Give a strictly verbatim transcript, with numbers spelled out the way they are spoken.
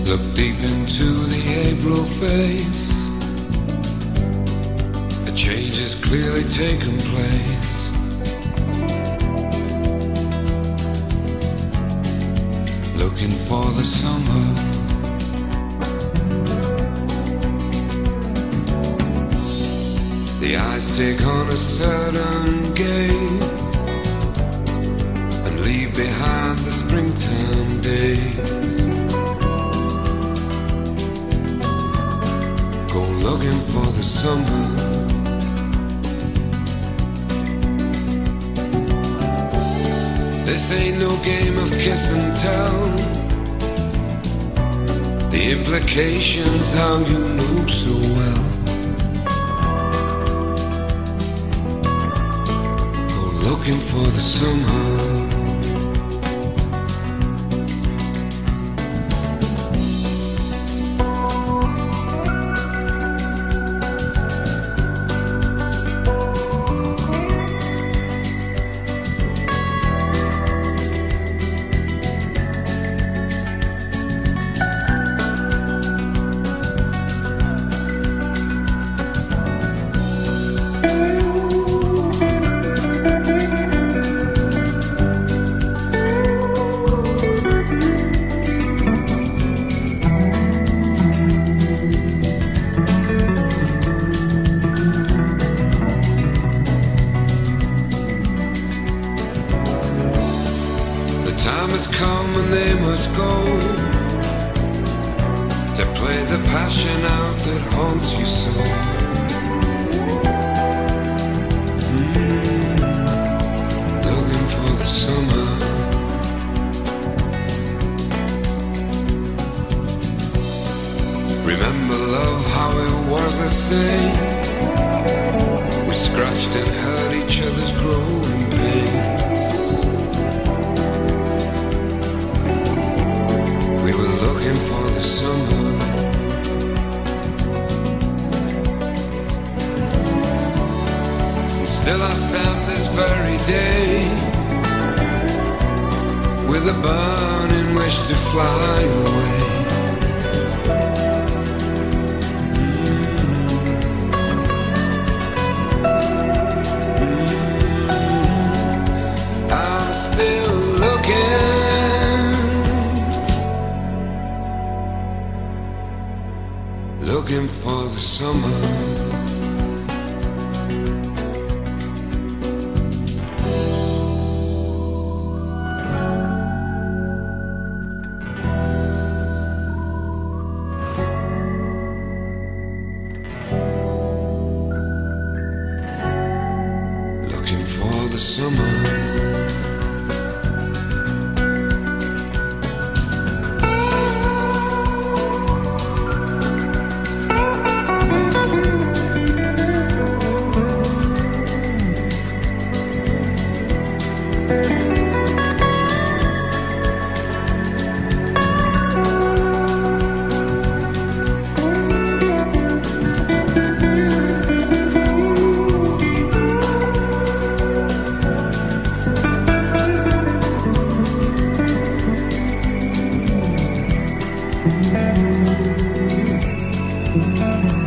Look deep into the April face. A change has clearly taken place. Looking for the summer. The eyes take on a certain gaze and leave behind the springtime days. Go looking for the summer. This ain't no game of kiss and tell. The implications how you know so well. Go looking for the summer. Time has come and they must go to play the passion out that haunts you so. Mm, looking for the summer. Remember love, how it was the same. We scratched and hurt each other's growing pains. We were looking for the summer. And still I stand this very day with a burning wish to fly away. Mm-hmm. I'm still looking. Looking for the summer. Looking for the summer. Thank you.